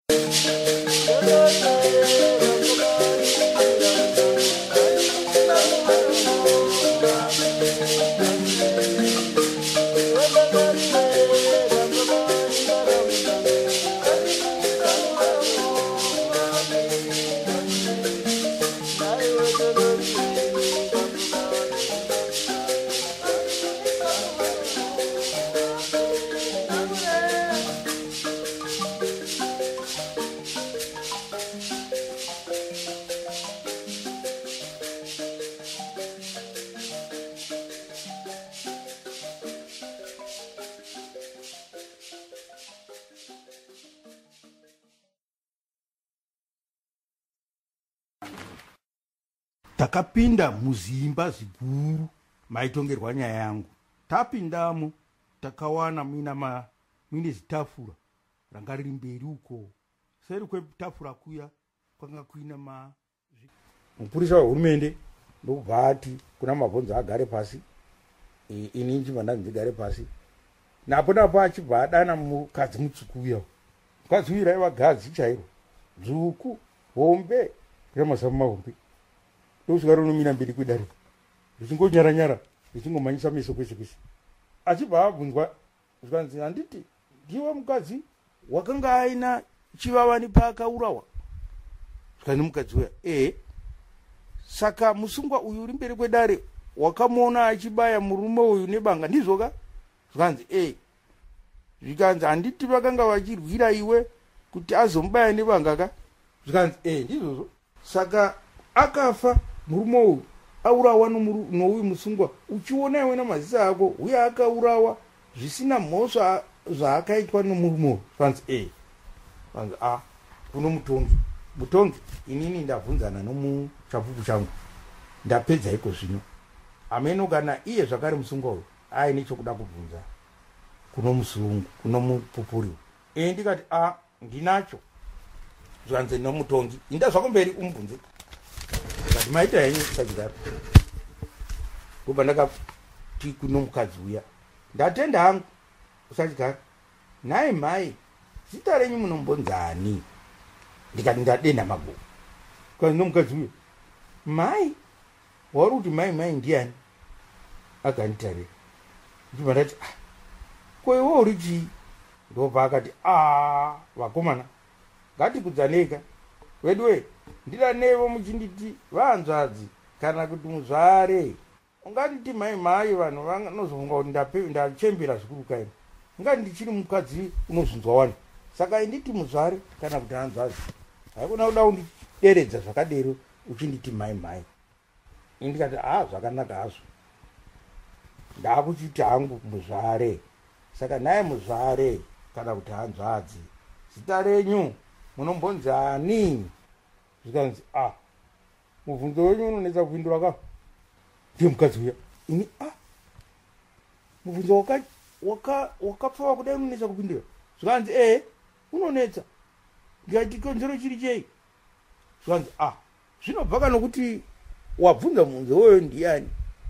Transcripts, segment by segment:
Takapinda muzimba ziguru maitongerwa nyaya yangu. Tapindamo takawana muine zitafura ranga riri mberi uko. Seri kwetafura kuya kwanga kuina mupurisa wehurumende ndobva ati kuna mabhonzo agare pasi, ini nchimanda ndigare pasi. Napo napo achibva adana mukadzi mutsvuku uya. Mukadzi uyu raiva gadzi chairo, dzvuku hombe remasamu mahombe. Ndosvika rinomira mberi kwedare richingonyara-nyara richingomhanyisa meso kwese kwese. Achibva abvunzwa zvikanzi, handiti ndiwe mukadzi wakanga aina chivava nepaakaurawa? Zvikanzi mukadzi uya, saka musungwa uyu uri mberi kwedare wakamuona achibaya murume uyu nebanga ndizvoka? Zvikanzi zvikanzi handiti vakanga vachirwira iwe kuti azomubaya nebanga ka? Zvikanzi ndizvozvo. Saka akafa murume uyu aurawa nouyu musungwa, uchiona iwe namaziso ako uye akaurawa zvisina mhosva zvaakaitwa nomurume uyu. Zvikanzi zvikanzi kuno mutongi inini ndabvunzana nomuchapupu changu ndapedza iko zvino. Ameno kana iye zvakare musungwa uyu aine chokuda kubvunza kuno musungu kuno mupupuri. Ndikati ndinacho. Zvikanzi nomutongi inda zvako mberi umubvunze. Zvikati maita henyu usachigara. Ndobva ndakati kuno mukadzi uya, ndatenda hangu usachigara. Nhai mai, zita renyu munombonzani? Ndikati ndadenda magogo. Zvikanzi nomukadzi uya, mai wauri kuti mai ndiani? Akanditarira. Ndobva ndati ko iwe uri chii? Ndobva akati vakomana ngatikudzaneka wedu ndida nevo muchinditi vanzvadzi kana kuti muzvare. Ungatiti mai vanhu vanozofunga kuti ndachembera zvikuru kaini. Ungati ndichiri mukadzi unozvinzwa wani. Saka inditi muzvare kana kuti hanzvadzi. Haikuna kuda kundideredza zvakadero uchinditi mai. Ndikati zvakanaka hazvo. Ndakuchiti hangu muzvare. Saka naye muzvare kana kuti hanzvadzi. Zita renyu munombonzani? Zvikanzi mubvunzo wenyu unonetsa kupindura ka? Ndiye mukadzi uya, ini mubvunzo wakapfava kudai unonetsa kupindura? Zvikanzi unonetsa. Ndikati konzero chiri chei? Zvikanzi zvinobva kanokuti wabvunza mubvunzo weyo ndiani,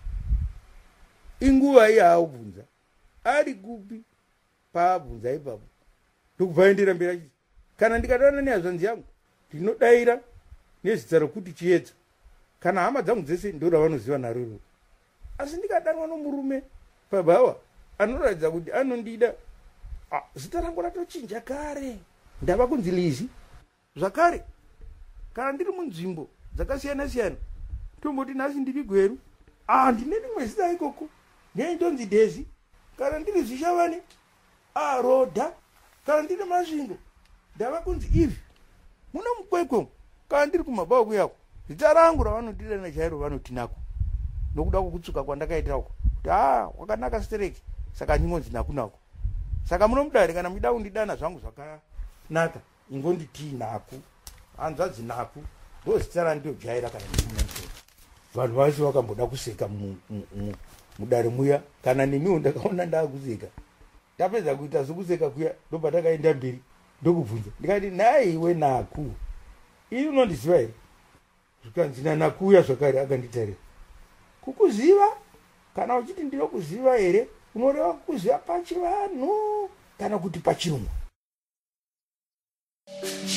inguva iya aubvunza, ari kupi paabvunza ipapo. Ndokubva endera mberi achiti, kana ndikataona nehazvanzi yangu ndinodaira nezita rokuti chiedza, kana hama dzangu dzese ndora vanoziva naruro. Asi ndikadanwa nomurume pabhawa anoratidza kuti anondida, zita rangu ratochinja kare, ndava kunzi Lizi. Zvakare kana ndiri munzvimbo dzakasiyana siyana tomboti nhasi ndiri Gweru, ndine rimwe zita ikoko ndinonzi Dezi. Kana ndiri Zvishavane, Rodha. Kana ndiri Masvingo ndava kunzi Ivi. Muno mukwekwe kana ndiri kumabhawa kuyako zita rangu ravanodira nechairo vanoti Naku, nokuda kwokutsuka kwandakaita uko kuti wakanaka stereki, saka ndinonzi Naku. Saka munomudare kana muida kundidana zvangu zvakanaka ingonditi Naku, hanzvadzi Naku ndo zita randinojaira kana ndimunosoro. Vanhu vase vakamboda kuseka mudare muya, kana nemiwo ndakaona ndaakuseka. Tapedza kuita sokuseka kuya ndobva takaenda mberi ndokubvunza ndikati, nhai iwe Naku, ii unondiziva here? Zvikanzi naNaku uya zvakare akanditarira, kukuziva? Kana uchiti ndinokuziva here unoreva kukuziva pachivanhu kana kuti pachirungu?